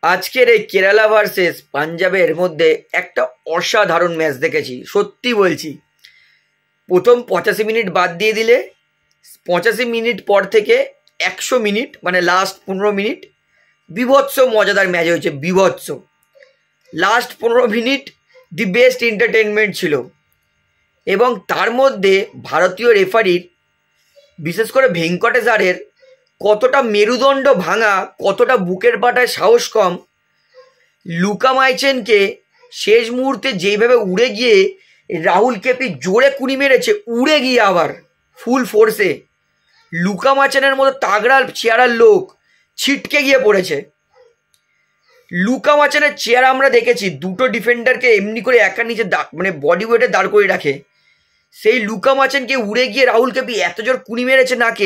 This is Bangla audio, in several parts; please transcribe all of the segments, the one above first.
আজকের এই কেরালা ভার্সেস পাঞ্জাবের মধ্যে একটা অসাধারণ ম্যাচ দেখেছি, সত্যি বলছি। প্রথম 85 মিনিট বাদ দিয়ে দিলে 85 মিনিট পর থেকে 100 মিনিট মানে লাস্ট 15 মিনিট বিভৎস মজাদার ম্যাচ হয়েছে, বিভৎস। Last 15 minute the best entertainment ছিল। এবং তার মধ্যে ভারতীয় রেফারির, বিশেষ করে ভেঙ্কটেশ কতটা মেরুদণ্ড ভাঙা, কতটা বুকের পাটায় সাহস কম। লুকা মাইচেনকে শেষ মুহূর্তে যেইভাবে উড়ে গিয়ে রাহুল কেপি জোরে কুড়ি মেরেছে, উড়ে গিয়ে আবার ফুল ফোর্সে লুকা মাইচেনের মতো তাগড়া চেয়ারার লোক ছিটকে গিয়ে পড়েছে। লুকা মাইচেনের চেয়ার আমরা দেখেছি দুটো ডিফেন্ডারকে এমনি করে একা নিচে মানে বডি ওয়েটে দাঁড় করে রাখে। সেই লুকা মাইচেনকে উড়ে গিয়ে রাহুল কেপি এত জোর কুড়ি মেরেছে নাকে,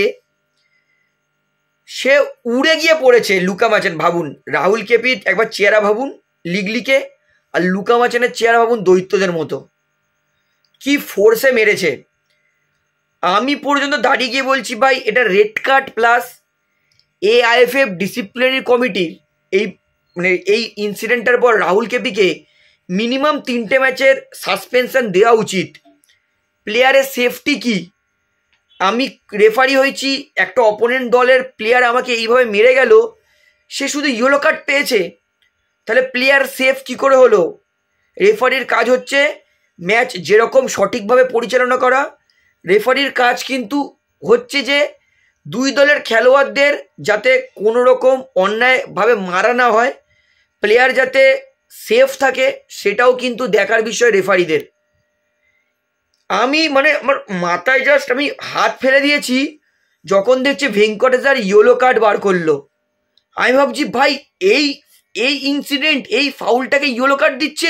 সে উড়ে গিয়ে পড়েছে। লুকা মাইচেন ভাবুন, রাহুল কেপির একবার চেহারা ভাবুন লিগলিকে, আর লুকা মাইচেনের চেহারা ভাবুন দৈত্যদের মতো, কি ফোর্সে মেরেছে। আমি পর্যন্ত দাঁড়িয়ে গিয়ে বলছি ভাই এটা red card plus AIFF disciplinary কমিটির এই ইনসিডেন্টের পর রাহুল কেপিকে মিনিমাম 3টে ম্যাচের সাসপেনশন দেওয়া উচিত। প্লেয়ারের সেফটি কি? আমি রেফারি হয়েছি, একটা অপোনেন্ট দলের প্লেয়ার আমাকে এইভাবে মেরে গেল, সে শুধু ইয়েলো কার্ড পেয়েছে, তাহলে প্লেয়ার সেফ কি করে হলো? রেফারির কাজ হচ্ছে ম্যাচ যেরকম সঠিকভাবে পরিচালনা করা। রেফারির কাজ কিন্তু হচ্ছে যে দুই দলের খেলোয়াড়দের যাতে কোনো রকম অন্যায়ভাবে মারা না হয়, প্লেয়ার যাতে সেফ থাকে, সেটাও কিন্তু দেখার বিষয় রেফারিদের। আমি আমার মাথায় জাস্ট আমি হাত ফেলে দিয়েছি যখন দেখছি ভেঙ্কটেশ ইয়েলো কার্ড বার করলো। আমি ভাবছি ভাই এই ইনসিডেন্ট, এই ফাউলটাকে ইয়েলো কার্ড দিচ্ছে,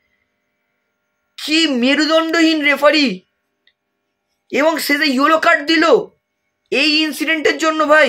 কি মেরুদণ্ডহীন রেফারি! এবং সে যে ইয়েলো কার্ড দিল এই ইনসিডেন্টের জন্য। ভাই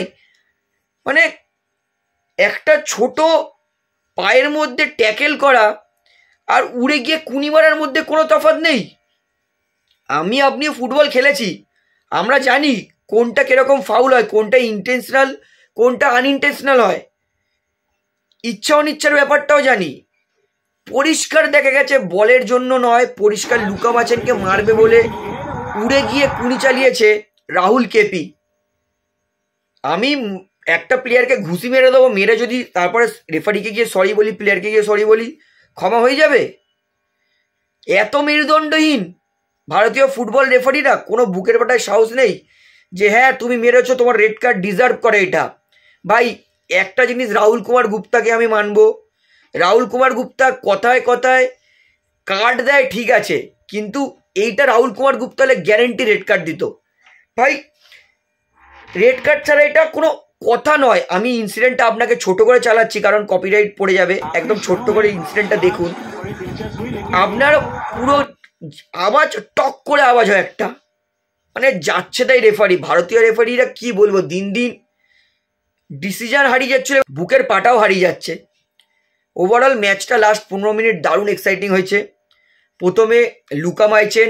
একটা ছোট পায়ের মধ্যে ট্যাকেল করা আর উড়ে গিয়ে কুনি মারার মধ্যে কোনো তফাৎ নেই। আপনি ফুটবল খেলেছি, আমরা জানি কোনটা কিরকম ফাউল হয়, কোনটা ইন্টেনশনাল, কোনটা আনইনটেনশনাল হয়, ইচ্ছা অনিচ্ছার ব্যাপারটাও জানি। পরিষ্কার দেখা গেছে বলের জন্য নয়, পরিষ্কার লুকা মাইচেনকে মারবে বলে উড়ে গিয়ে কুনি চালিয়েছে রাহুল কেপি। আমি একটা প্লেয়ারকে ঘুষি মেরে দেবো, মেরে যদি তারপরে রেফারিকে গিয়ে সরি বলি, প্লেয়ারকে গিয়ে সরি বলি, ক্ষমা হয়ে যাবে? এত মেরুদণ্ডহীন ভারতীয় ফুটবল রেফারিরা, কোনো বুকের পাটায় সাহস নেই যে হ্যাঁ তুমি মেরেছো, তোমার রেড কার্ড ডিজার্ভ করে এটা। ভাই একটা জিনিস রাহুল কুমার গুপ্তাকে আমি মানব, রাহুল কুমার গুপ্তা কথায় কথায় কার্ড দেয় ঠিক আছে, কিন্তু এইটা রাহুল কুমার গুপ্তা হলে গ্যারেন্টি রেড কার্ড দিত। ভাই রেড কার্ড ছাড়া এটা কোনো কথা নয়। আমি ইনসিডেন্টটা আপনাকে ছোট করে চালাচ্ছি কারণ কপিরাইট পড়ে যাবে, একদম ছোট্ট করে ইনসিডেন্টটা দেখুন। আপনার পুরো আওয়াজ টক করে আওয়াজ হয় একটা, যাচ্ছে তাই রেফারি। ভারতীয় রেফারিরা কি বলবো, দিন দিন ডিসিশন হারিয়ে যাচ্ছে, বুকের পাটাও হারিয়ে যাচ্ছে। ওভারঅল ম্যাচটা লাস্ট 15 মিনিট দারুণ এক্সাইটিং হয়েছে। প্রথমে লুকা মাইচেন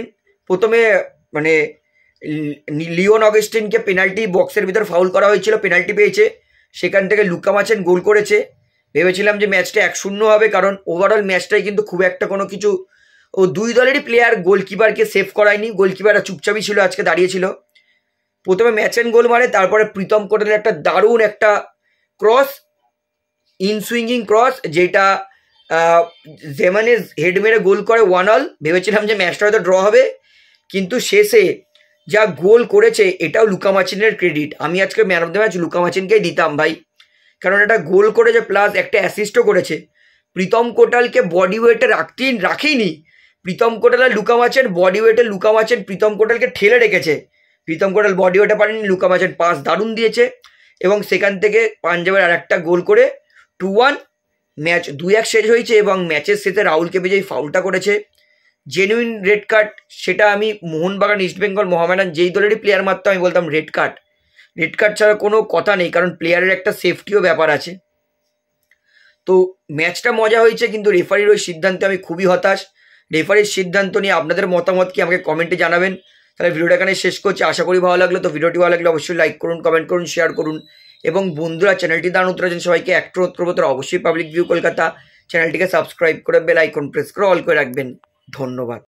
লিওন অগস্টিনকে পেনাল্টি বক্সের ভিতর ফাউল করা হয়েছিল, পেনাল্টি পেয়েছে, সেখান থেকে লুকা মাইচেন গোল করেছে। ভেবেছিলাম যে ম্যাচটা 1-0 হবে, কারণ ওভারঅল ম্যাচটাই কিন্তু খুব একটা কোনো কিছু, দুই দলেরই প্লেয়ার গোলকিপারকে সেভ করায়নি, গোলকিপাররা চুপচাপই ছিল, আজকে দাঁড়িয়েছিল। প্রথমে ম্যাচেন গোল মারে, তারপরে প্রীতম কোটালের একটা দারুণ একটা ক্রস, ইনসুইঙ্গিং ক্রস, যেটা জেমানেজ হেড মেরে গোল করে 1-1। ভেবেছিলাম যে ম্যাচটা হয়তো ড্র হবে, কিন্তু শেষে যা গোল করেছে এটাও লুকা মাইচেনের ক্রেডিট। আমি আজকে man of the match Luka মাইচেনকেই দিতাম ভাই, কারণ এটা গোল করেছে প্লাস একটা অ্যাসিস্টও করেছে। প্রীতম কোটালকে বডি ওয়েটে রাখেইনি প্রীতম কোটাল আর লুকা মাইচেন, বডি ওয়েটে লুকা মাইচেন প্রীতম কোটালকে ঠেলে রেখেছে। প্রীতম কোটাল বডি ওয়েটে পারেনি, লুকা মাইচেন পাস দারুণ দিয়েছে, এবং সেখান থেকে পাঞ্জাবের আর একটা গোল করে 2-1 ম্যাচ 2-1 শেষ হয়েছে। এবং ম্যাচের শেষে রাহুল কেপি যেই ফাউলটা করেছে, জেনুইন রেড কার্ড, সেটা আমি মোহনবাগান, ইস্টবেঙ্গল, মোহামেডান যেই দলেরই প্লেয়ার মারতো আমি বলতাম রেড কার্ড ছাড়া কোনো কথা নেই, কারণ প্লেয়ারের একটা সেফটিও ব্যাপার আছে। তো ম্যাচটা মজা হয়েছে, কিন্তু রেফারির ওই সিদ্ধান্তে আমি খুবই হতাশ। রেফারির সিদ্ধান্ত নিয়ে আপনাদের মতামত কি আমাকে কমেন্টে জানাবেন। তাহলে ভিডিওটা এখানে শেষ করছি, আশা করি ভালো লাগলো। তো ভিডিওটি ভালো লাগলে অবশ্যই লাইক করুন, কমেন্ট করুন, শেয়ার করুন এবং বন্ধুরা চ্যানেলটি দান উত্তর আছেন সবাইকে একটা অনুরোধ করবো, তারা অবশ্যই পাবলিক ভিউ কলকাতা চ্যানেলটিকে সাবস্ক্রাইব করে বেল আইকন প্রেস করে অল করে রাখবেন। ধন্যবাদ।